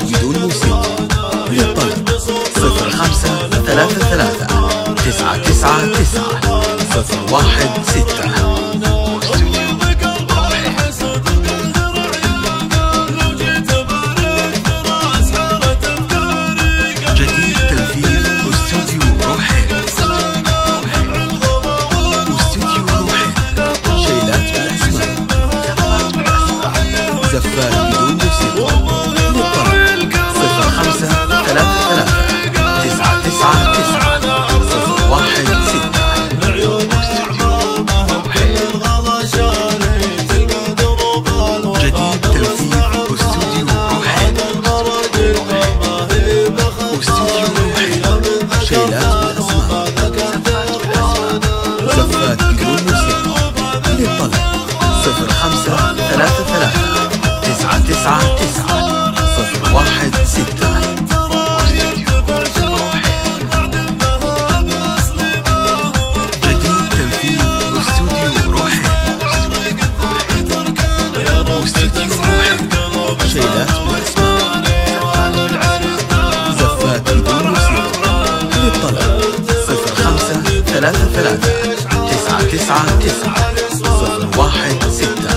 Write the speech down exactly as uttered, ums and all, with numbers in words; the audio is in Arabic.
بدون موسيقى. للطلب صفر خمسة ثلاثة ثلاثة تسعة تسعة تسعة صفر واحد ستة. زفات بدون موسيقى. للطلب صفر خمسة ثلاثة ثلاثة تسعة تسعة تسعة صفر واحد ستة. جديد تنفيذ واستوديو روحين. واستوديو روحين شيلات بالأسماء. زفات بدون موسيقى. للطلب صفر خمسة ثلاثة ثلاثة تسعة تسعة تسعة صفر واحد ستة. جديد تنفيذ واستوديو روحين. واستوديو روحين شيلات بالأسماء. زفات بدون موسيقى. للطلب صفر خمسة ثلاثة ثلاثة تسعة تسعة تسعة صفر واحد ستة.